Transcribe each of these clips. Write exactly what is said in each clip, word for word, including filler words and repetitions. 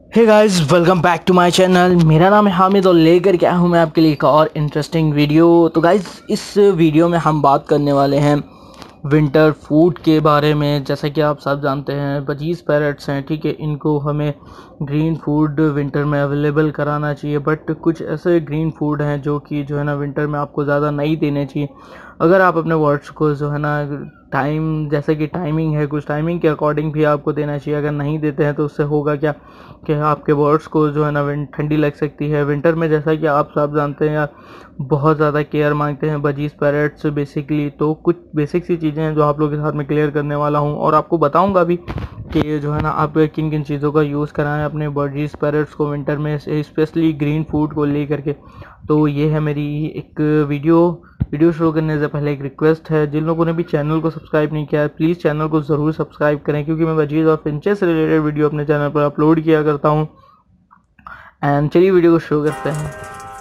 Hey guys, welcome back to my channel. मेरा नाम है हामिद और लेकर के आया हूँ मैं आपके लिए एक और इंटरेस्टिंग वीडियो। तो गाइस, इस वीडियो में हम बात करने वाले हैं विंटर फूड के बारे में। जैसा कि आप सब जानते हैं, पच्चीस पैरेट्स हैं, ठीक है। इनको हमें ग्रीन फूड विंटर में अवेलेबल कराना चाहिए, बट कुछ ऐसे ग्रीन फूड हैं जो कि जो है ना विंटर में आपको ज़्यादा नहीं देने चाहिए। अगर आप अपने वर्ड्स को जो है ना टाइम, जैसे कि टाइमिंग है, कुछ टाइमिंग के अकॉर्डिंग भी आपको देना चाहिए। अगर नहीं देते हैं तो उससे होगा क्या कि आपके बर्ड्स को जो है ना ठंडी लग सकती है विंटर में। जैसा कि आप सब जानते हैं यार, बहुत ज़्यादा केयर मांगते हैं बजीज पैरेट्स बेसिकली। तो कुछ बेसिक सी चीज़ें हैं जो आप लोगों के साथ में क्लियर करने वाला हूं, और आपको बताऊंगा भी कि जो है ना आप किन किन चीज़ों का यूज़ कराएं अपने बजीज पैरेट्स को विंटर में, स्पेशली ग्रीन फूड को ले करके। तो ये है मेरी एक वीडियो। वीडियो शुरू करने से पहले एक रिक्वेस्ट है, जिन लोगों ने भी चैनल को सब्सक्राइब नहीं किया है प्लीज़ चैनल को ज़रूर सब्सक्राइब करें, क्योंकि मैं बजीज और फिंचेस से रिलेटेड वीडियो अपने चैनल पर अपलोड किया करता हूँ। एंड चलिए वीडियो को शुरू करते हैं।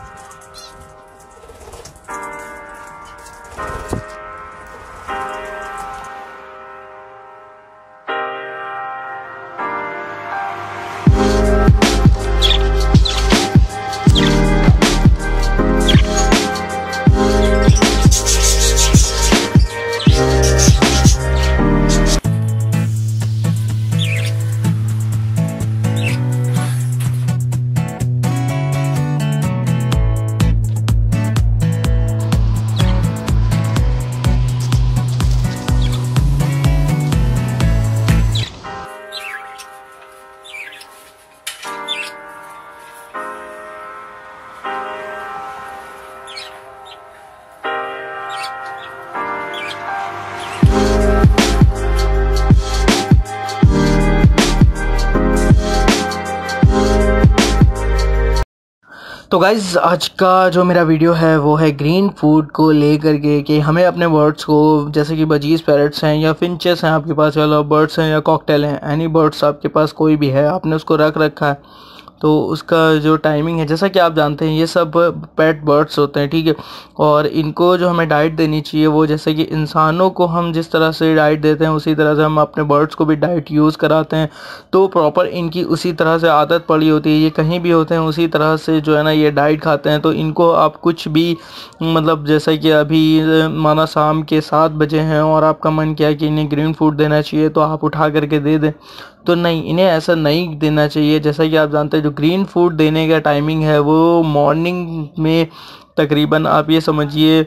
तो गाइज़, आज का जो मेरा वीडियो है वो है ग्रीन फूड को लेकर के, कि हमें अपने बर्ड्स को, जैसे कि बजीज पैरट्स हैं या फिंचेस हैं आपके पास, या लव बर्ड्स हैं या कॉकटेल हैं, एनी बर्ड्स आपके पास कोई भी है, आपने उसको रख रखा है, तो उसका जो टाइमिंग है, जैसा कि आप जानते हैं ये सब पेट बर्ड्स होते हैं, ठीक है। और इनको जो हमें डाइट देनी चाहिए वो, जैसे कि इंसानों को हम जिस तरह से डाइट देते हैं उसी तरह से हम अपने बर्ड्स को भी डाइट यूज़ कराते हैं। तो प्रॉपर इनकी उसी तरह से आदत पड़ी होती है, ये कहीं भी होते हैं उसी तरह से जो है ना ये डाइट खाते हैं। तो इनको आप कुछ भी, मतलब जैसा कि अभी माना शाम के सात बजे हैं और आपका मन किया कि इन्हें ग्रीन फूड देना चाहिए, तो आप उठा करके दे दें, तो नहीं, इन्हें ऐसा नहीं देना चाहिए। जैसा कि आप जानते हैं जो ग्रीन फूड देने का टाइमिंग है वो मॉर्निंग में, तकरीबन आप ये समझिए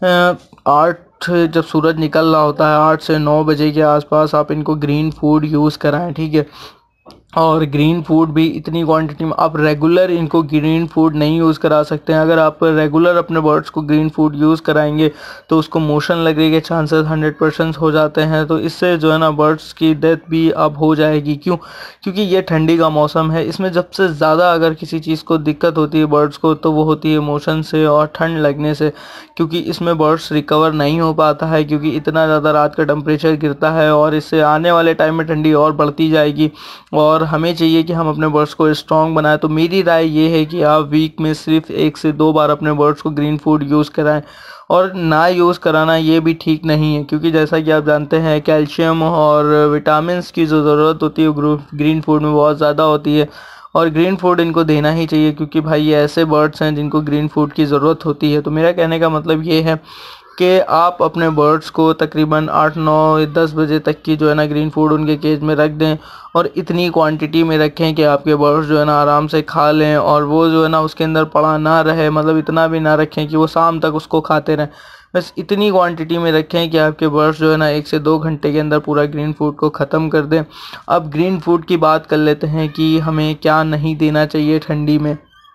आठ, जब सूरज निकल रहा होता है आठ से नौ बजे के आसपास आप इनको ग्रीन फूड यूज़ कराएं, ठीक है। और ग्रीन फूड भी इतनी क्वांटिटी में, आप रेगुलर इनको ग्रीन फूड नहीं यूज़ करा सकते हैं। अगर आप रेगुलर अपने बर्ड्स को ग्रीन फूड यूज़ कराएंगे तो उसको मोशन लगने के चांसेस हंड्रेड परसेंट हो जाते हैं। तो इससे जो है ना बर्ड्स की डेथ भी अब हो जाएगी। क्यों? क्योंकि ये ठंडी का मौसम है, इसमें सबसे ज़्यादा अगर किसी चीज़ को दिक्कत होती है बर्ड्स को तो वो होती है मोशन से और ठंड लगने से, क्योंकि इसमें बर्ड्स रिकवर नहीं हो पाता है, क्योंकि इतना ज़्यादा रात का टेम्परेचर गिरता है और इससे आने वाले टाइम में ठंडी और बढ़ती जाएगी। और हमें चाहिए कि हम अपने बर्ड्स को स्ट्रॉन्ग बनाएं। तो मेरी राय ये है कि आप वीक में सिर्फ एक से दो बार अपने बर्ड्स को ग्रीन फूड यूज़ कराएं, और ना यूज़ कराना ये भी ठीक नहीं है, क्योंकि जैसा कि आप जानते हैं कैल्शियम और विटामिन्स की जो ज़रूरत होती है ग्रीन फूड में बहुत ज़्यादा होती है, और ग्रीन फूड इनको देना ही चाहिए, क्योंकि भाई ये ऐसे बर्ड्स हैं जिनको ग्रीन फूड की ज़रूरत होती है। तो मेरा कहने का मतलब ये है कि आप अपने बर्ड्स को तकरीबन आठ नौ दस बजे तक की जो है ना ग्रीन फूड उनके केज में रख दें, और इतनी क्वांटिटी में रखें कि आपके बर्ड्स जो है ना आराम से खा लें, और वो जो है ना उसके अंदर पड़ा ना रहे, मतलब इतना भी ना रखें कि वो शाम तक उसको खाते रहें। बस इतनी क्वांटिटी में रखें कि आपके बर्ड्स जो है ना एक से दो घंटे के अंदर पूरा ग्रीन फूड को ख़त्म कर दें। अब ग्रीन फूड की बात कर लेते हैं कि हमें क्या नहीं देना चाहिए ठंडी में।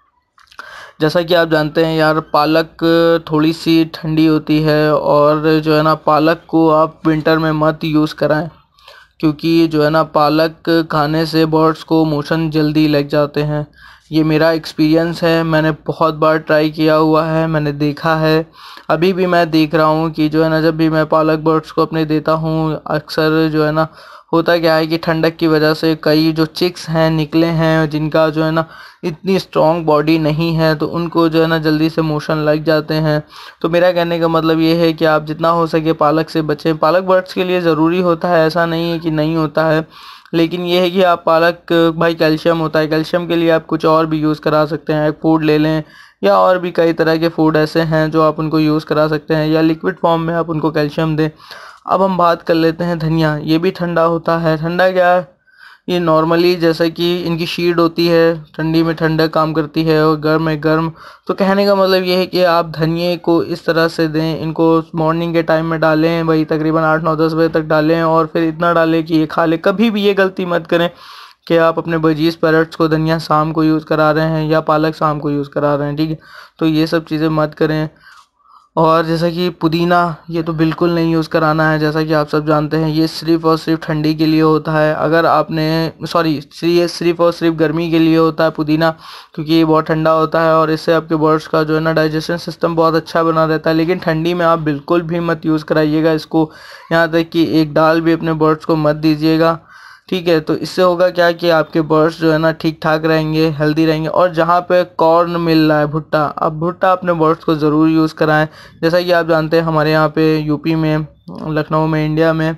जैसा कि आप जानते हैं यार, पालक थोड़ी सी ठंडी होती है, और जो है ना पालक को आप विंटर में मत यूज़ कराएं, क्योंकि जो है ना पालक खाने से बर्ड्स को मोशन जल्दी लग जाते हैं। ये मेरा एक्सपीरियंस है, मैंने बहुत बार ट्राई किया हुआ है, मैंने देखा है, अभी भी मैं देख रहा हूँ कि जो है ना जब भी मैं पालक बर्ड्स को अपने देता हूँ, अक्सर जो है ना होता क्या है कि ठंडक की वजह से कई जो चिक्स हैं निकले हैं, जिनका जो है ना इतनी स्ट्रॉन्ग बॉडी नहीं है, तो उनको जो है ना जल्दी से मोशन लग जाते हैं। तो मेरा कहने का मतलब ये है कि आप जितना हो सके पालक से बचें। पालक बर्ड्स के लिए ज़रूरी होता है, ऐसा नहीं है कि नहीं होता है, लेकिन ये है कि आप पालक भाई कैल्शियम होता है, कैल्शियम के लिए आप कुछ और भी यूज़ करा सकते हैं, एक फूड ले लें या और भी कई तरह के फूड ऐसे हैं जो आप उनको यूज़ करा सकते हैं या लिक्विड फॉर्म में आप उनको कैल्शियम दें। अब हम बात कर लेते हैं धनिया। ये भी ठंडा होता है। ठंडा क्या है, ये नॉर्मली जैसे कि इनकी शीड होती है, ठंडी में ठंडा काम करती है और गर्म में गर्म। तो कहने का मतलब ये है कि आप धनिए को इस तरह से दें, इनको मॉर्निंग के टाइम में डालें, वही तकरीबन आठ नौ दस बजे तक डालें और फिर इतना डालें कि ये खा ले। कभी भी ये गलती मत करें कि आप अपने बजीज पैरट्स को धनिया शाम को यूज़ करा रहे हैं या पालक शाम को यूज़ करा रहे हैं, ठीक है। तो ये सब चीज़ें मत करें। और जैसा कि पुदीना, ये तो बिल्कुल नहीं यूज़ कराना है। जैसा कि आप सब जानते हैं ये सिर्फ़ और सिर्फ ठंडी के लिए होता है। अगर आपने सॉरी ये सिर्फ़ और सिर्फ गर्मी के लिए होता है पुदीना, क्योंकि ये बहुत ठंडा होता है और इससे आपके बर्ड्स का जो है ना डाइजेशन सिस्टम बहुत अच्छा बना रहता है। लेकिन ठंडी में आप बिल्कुल भी मत यूज़ कराइएगा इसको, यहाँ तक कि एक दाल भी अपने बर्ड्स को मत दीजिएगा, ठीक है। तो इससे होगा क्या कि आपके बर्ड्स जो है ना ठीक ठाक रहेंगे, हेल्दी रहेंगे। और जहाँ पे कॉर्न मिल रहा है, भुट्टा, अब भुट्टा अपने बर्ड्स को ज़रूर यूज़ कराएं। जैसा कि आप जानते हैं हमारे यहाँ पे यूपी में, लखनऊ में, इंडिया में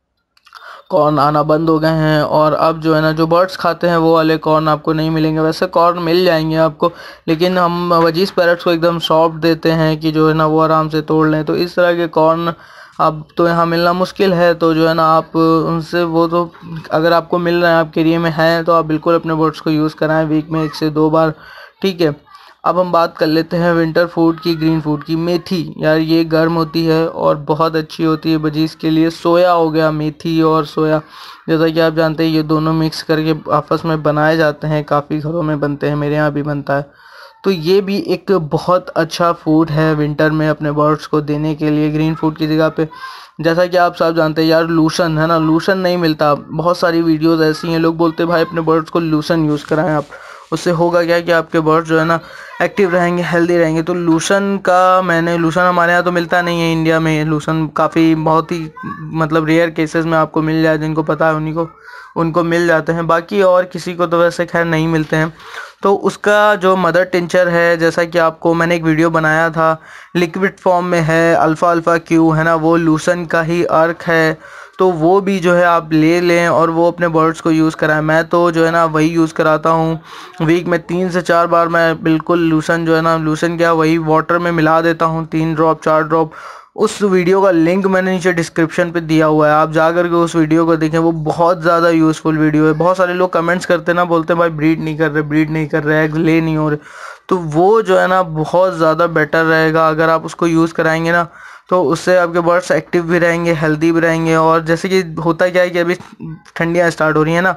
कॉर्न आना बंद हो गए हैं और अब जो है ना जो बर्ड्स खाते हैं वो वाले कॉर्न आपको नहीं मिलेंगे। वैसे कॉर्न मिल जाएंगे आपको, लेकिन हम वजीज़ पैरट्स को एकदम सॉफ्ट देते हैं कि जो है ना वो आराम से तोड़ लें। तो इस तरह के कॉर्न अब तो यहाँ मिलना मुश्किल है। तो जो है ना आप उनसे वो तो अगर आपको मिल रहे हैं, आपके एरिया में हैं, तो आप बिल्कुल अपने बर्ड्स को यूज़ कराएं वीक में एक से दो बार, ठीक है। अब हम बात कर लेते हैं विंटर फूड की, ग्रीन फूड की। मेथी, यार ये गर्म होती है और बहुत अच्छी होती है बजीज़ के लिए। सोया हो गया, मेथी और सोया, जैसा कि आप जानते हैं ये दोनों मिक्स करके आपस में बनाए जाते हैं, काफ़ी घरों में बनते हैं, मेरे यहाँ भी बनता है। तो ये भी एक बहुत अच्छा फूड है विंटर में अपने बर्ड्स को देने के लिए ग्रीन फूड की जगह पे। जैसा कि आप सब जानते हैं यार, लूसन है ना, लूसन नहीं मिलता। बहुत सारी वीडियोस ऐसी हैं, लोग बोलते हैं भाई अपने बर्ड्स को लूसन यूज़ कराएं आप, उससे होगा क्या कि आपके बर्ड्स जो है ना एक्टिव रहेंगे, हेल्दी रहेंगे। तो लूसन का मैंने लूसन हमारे यहाँ तो मिलता नहीं है इंडिया में। लूसन काफ़ी बहुत ही मतलब रेयर केसेस में आपको मिल जाए, जिनको पता है उन्हीं को उनको मिल जाते हैं, बाकी और किसी को तो वैसे खैर नहीं मिलते हैं। तो उसका जो मदर टिंचर है, जैसा कि आपको मैंने एक वीडियो बनाया था, लिक्विड फॉर्म में है, अल्फ़ा अल्फ़ा क्यू है ना, वो लूसन का ही अर्क है। तो वो भी जो है आप ले लें और वो अपने बर्ड्स को यूज़ कराएं। मैं तो जो है ना वही यूज़ कराता हूँ वीक में तीन से चार बार। मैं बिल्कुल लूसन जो है ना, लूसन क्या वही वाटर में मिला देता हूँ, तीन ड्रॉप चार ड्रॉप। उस वीडियो का लिंक मैंने नीचे डिस्क्रिप्शन पे दिया हुआ है, आप जा कर के उस वीडियो को देखें, वो बहुत ज़्यादा यूज़फुल वीडियो है। बहुत सारे लोग कमेंट्स करते ना, बोलते हैं भाई ब्रीड नहीं कर रहे, ब्रीड नहीं कर रहे, एग्स ले नहीं हो रहे। तो वो जो है ना बहुत ज़्यादा बेटर रहेगा अगर आप उसको यूज़ कराएंगे ना, तो उससे आपके बर्ड्स एक्टिव भी रहेंगे, हेल्दी भी रहेंगे। और जैसे कि होता क्या है कि अभी ठंडियाँ स्टार्ट हो रही हैं ना,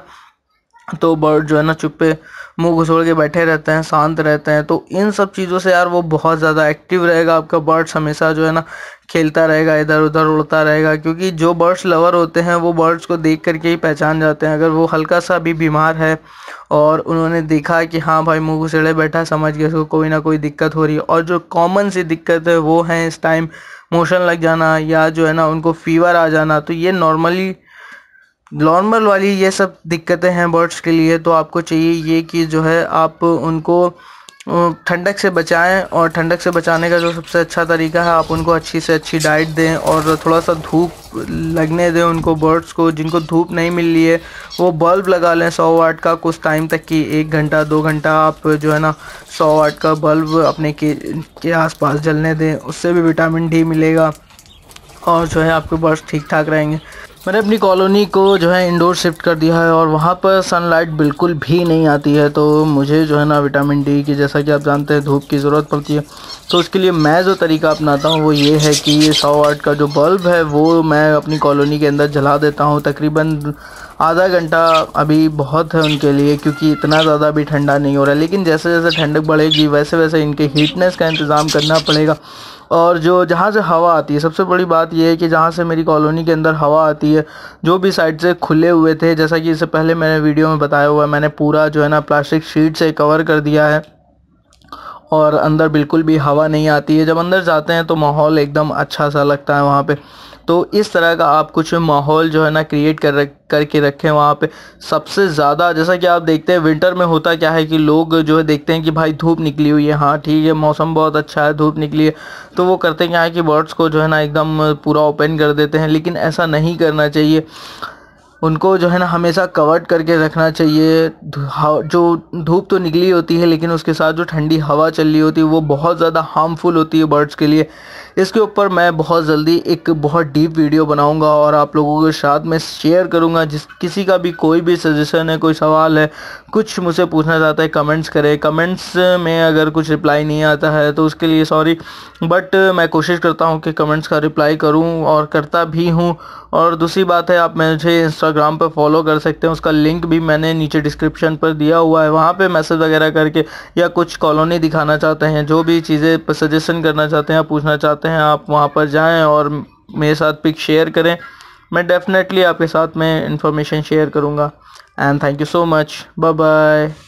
तो बर्ड जो है ना चुप्पे मुंह घुसोड़ के बैठे रहते हैं, शांत रहते हैं। तो इन सब चीज़ों से यार वो बहुत ज़्यादा एक्टिव रहेगा, आपका बर्ड्स हमेशा जो है ना खेलता रहेगा, इधर उधर उड़ता रहेगा। क्योंकि जो बर्ड्स लवर होते हैं वो बर्ड्स को देख करके ही पहचान जाते हैं। अगर वो हल्का सा भी बीमार है और उन्होंने देखा कि हाँ भाई मुंह घुसेड़े बैठा, समझ गए उसको कोई ना कोई दिक्कत हो रही है। और जो कॉमन सी दिक्कत है वो है इस टाइम मोशन लग जाना या जो है ना उनको फीवर आ जाना। तो ये नॉर्मली नॉर्मल वाली ये सब दिक्कतें हैं बर्ड्स के लिए। तो आपको चाहिए ये कि जो है आप उनको ठंडक से बचाएं, और ठंडक से बचाने का जो सबसे अच्छा तरीका है, आप उनको अच्छी से अच्छी डाइट दें और थोड़ा सा धूप लगने दें उनको। बर्ड्स को जिनको धूप नहीं मिल रही है वो बल्ब लगा लें सौ वाट का कुछ टाइम तक की, एक घंटा दो घंटा आप जो है ना सौ वाट का बल्ब अपने के, के आसपास जलने दें। उससे भी विटामिन डी मिलेगा और जो है आपके बर्ड्स ठीक ठाक रहेंगे। मैंने अपनी कॉलोनी को जो है इंडोर शिफ्ट कर दिया है और वहाँ पर सनलाइट बिल्कुल भी नहीं आती है। तो मुझे जो है ना विटामिन डी की, जैसा कि आप जानते हैं, धूप की ज़रूरत पड़ती है। तो उसके लिए मैं जो तरीका अपनाता हूँ वो ये है कि ये सौ वाट का जो बल्ब है वो मैं अपनी कॉलोनी के अंदर जला देता हूँ तकरीबन आधा घंटा। अभी बहुत है उनके लिए क्योंकि इतना ज़्यादा भी ठंडा नहीं हो रहा है, लेकिन जैसे जैसे ठंडक बढ़ेगी वैसे वैसे इनके हीटनेस का इंतज़ाम करना पड़ेगा। और जो जहाँ से हवा आती है, सबसे बड़ी बात यह है कि जहाँ से मेरी कॉलोनी के अंदर हवा आती है, जो भी साइड से खुले हुए थे, जैसा कि इससे पहले मैंने वीडियो में बताया हुआ है, मैंने पूरा जो है ना प्लास्टिक शीट से कवर कर दिया है और अंदर बिल्कुल भी हवा नहीं आती है। जब अंदर जाते हैं तो माहौल एकदम अच्छा सा लगता है वहाँ पे। तो इस तरह का आप कुछ माहौल जो है ना क्रिएट कर रख करके रखें वहाँ पे। सबसे ज़्यादा जैसा कि आप देखते हैं विंटर में होता क्या है कि लोग जो है देखते हैं कि भाई धूप निकली हुई है, हाँ ठीक है मौसम बहुत अच्छा है, धूप निकली है, तो वो करते क्या है कि बर्ड्स को जो है ना एकदम पूरा ओपन कर देते हैं। लेकिन ऐसा नहीं करना चाहिए। उनको जो है ना हमेशा कवर्ड करके रखना चाहिए। जो धूप तो निकली होती है लेकिन उसके साथ जो ठंडी हवा चल रही होती है वो बहुत ज़्यादा हार्मफुल होती है बर्ड्स के लिए। इसके ऊपर मैं बहुत जल्दी एक बहुत डीप वीडियो बनाऊंगा और आप लोगों के साथ में शेयर करूंगा। जिस किसी का भी कोई भी सजेशन है, कोई सवाल है, कुछ मुझसे पूछना चाहता है, कमेंट्स करे। कमेंट्स में अगर कुछ रिप्लाई नहीं आता है तो उसके लिए सॉरी, बट मैं कोशिश करता हूं कि कमेंट्स का रिप्लाई करूं और करता भी हूं। और दूसरी बात है, आप मुझे इंस्टाग्राम पर फॉलो कर सकते हैं, उसका लिंक भी मैंने नीचे डिस्क्रिप्शन पर दिया हुआ है। वहाँ पे मैसेज वगैरह करके या कुछ कॉलोनी दिखाना चाहते हैं, जो भी चीज़ें सजेशन करना चाहते हैं, पूछना चाहते हैं, आप वहाँ पर जाएं और मेरे साथ पिक शेयर करें। मैं डेफिनेटली आपके साथ में इंफॉर्मेशन शेयर करूँगा। And thank you so much. Bye bye.